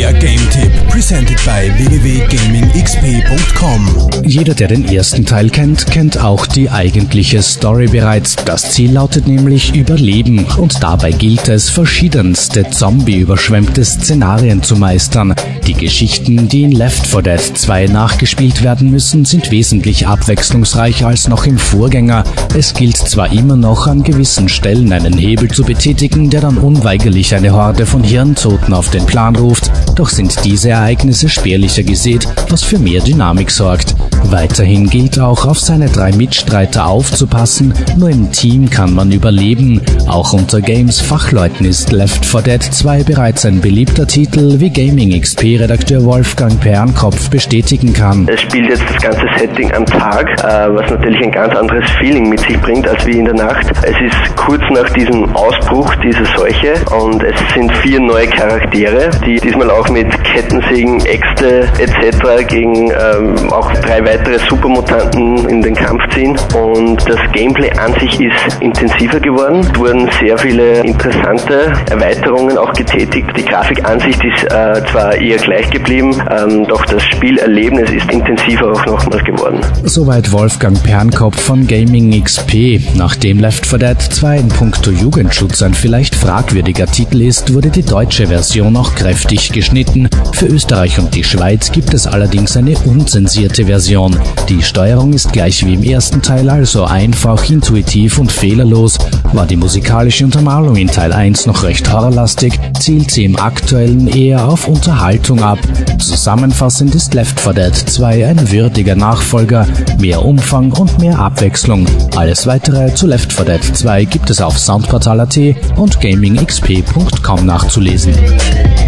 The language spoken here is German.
Der Game-Tipp, presented by www.gamingxp.com. Jeder, der den ersten Teil kennt, kennt auch die eigentliche Story bereits. Das Ziel lautet nämlich Überleben und dabei gilt es, verschiedenste zombie-überschwemmte Szenarien zu meistern. Die Geschichten, die in Left 4 Dead 2 nachgespielt werden müssen, sind wesentlich abwechslungsreicher als noch im Vorgänger. Es gilt zwar immer noch an gewissen Stellen einen Hebel zu betätigen, der dann unweigerlich eine Horde von Hirntoten auf den Plan ruft, doch sind diese Ereignisse spärlicher gesät, was für mehr Dynamik sorgt. Weiterhin gilt auch, auf seine 3 Mitstreiter aufzupassen, nur im Team kann man überleben. Auch unter Games-Fachleuten ist Left 4 Dead 2 bereits ein beliebter Titel, wie Gaming-XP-Redakteur Wolfgang Pernkopf bestätigen kann. Es spielt jetzt das ganze Setting am Tag, was natürlich ein ganz anderes Feeling mit sich bringt als wie in der Nacht. Es ist kurz nach diesem Ausbruch dieser Seuche und es sind 4 neue Charaktere, die diesmal auch mit Kettensägen, Äxte etc. gegen auch 3 weitere Supermutanten in den Kampf ziehen. Und das Gameplay an sich ist intensiver geworden. Es wurden sehr viele interessante Erweiterungen auch getätigt. Die Grafikansicht ist zwar eher gleich geblieben, doch das Spielerlebnis ist intensiver auch nochmals geworden. Soweit Wolfgang Pernkopf von Gaming XP. Nachdem Left 4 Dead 2 in puncto Jugendschutz ein vielleicht fragwürdiger Titel ist, wurde die deutsche Version auch kräftig geschnitten. Für Österreich und die Schweiz gibt es allerdings eine unzensierte Version. Die Steuerung ist gleich wie im ersten Teil, also einfach, intuitiv und fehlerlos. War die musikalische Untermalung in Teil 1 noch recht horrorlastig, zielt sie im aktuellen eher auf Unterhaltung ab. Zusammenfassend ist Left 4 Dead 2 ein würdiger Nachfolger, mehr Umfang und mehr Abwechslung. Alles weitere zu Left 4 Dead 2 gibt es auf Soundportal.at und gamingxp.com nachzulesen.